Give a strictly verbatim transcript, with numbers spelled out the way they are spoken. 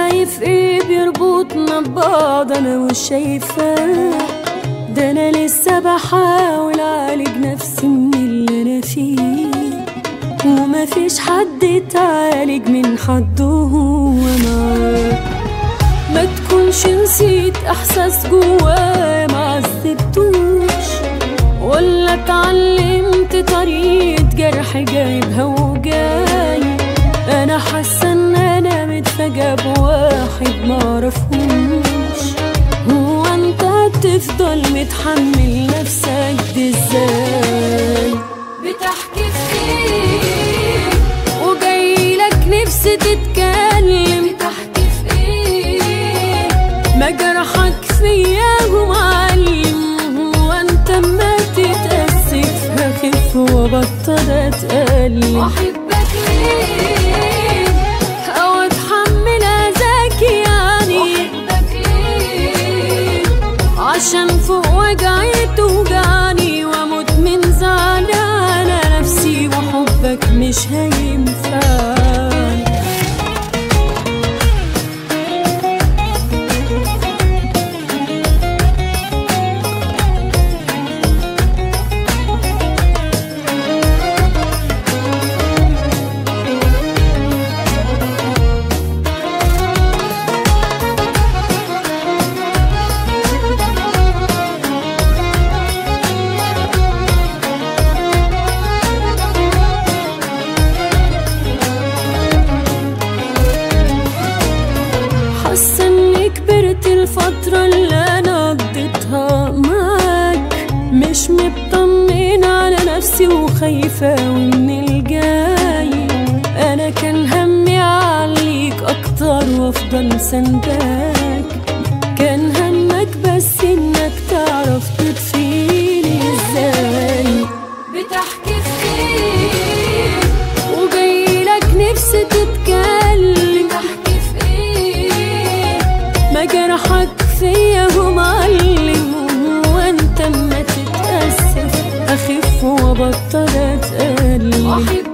شايف ايه بيربطنا ببعض؟ انا مش شايفة، ده انا لسه بحاول اعالج نفسي من اللي انا فيه، ومفيش حد اتعالج من حد وهو معاه. ما تكونش نسيت احساس جوايا معذبتوش، ولا اتعلمت طريقة جرح جايبها وجاي. انا حاسة ان انا متفاجئة بواحد معرفوش. هو انت هتفضل متحمل نفسك دي ازاي؟ بتحكي في ايه وجايلك نفسي تتكلم؟ بتحكي في ايه؟ ما جرحك فيا ومعلم. هو انت ما تتأسف هخف وبطل اتألم. واحبك ليه او اتحمل اذاك يعني؟ واحبك ليه عشان فوق وجعي توجعني، واموت من زعل على نفسي، وحبك مش هينفعني. حاسة اني كبرت الفترة اللي انا قضيتها معاك، مش مطمنة على نفسي وخايفة من الجاي. انا كان همي اعليك اكتر وافضل سنداك، كان همك بس انك تعرف تطفيني ازاي. بتحكي في ايه وجايلك نفسي تتكلم؟ ما جرحك فيا ومعلم. وانت ما تتأسف اخف وبطل اتألم.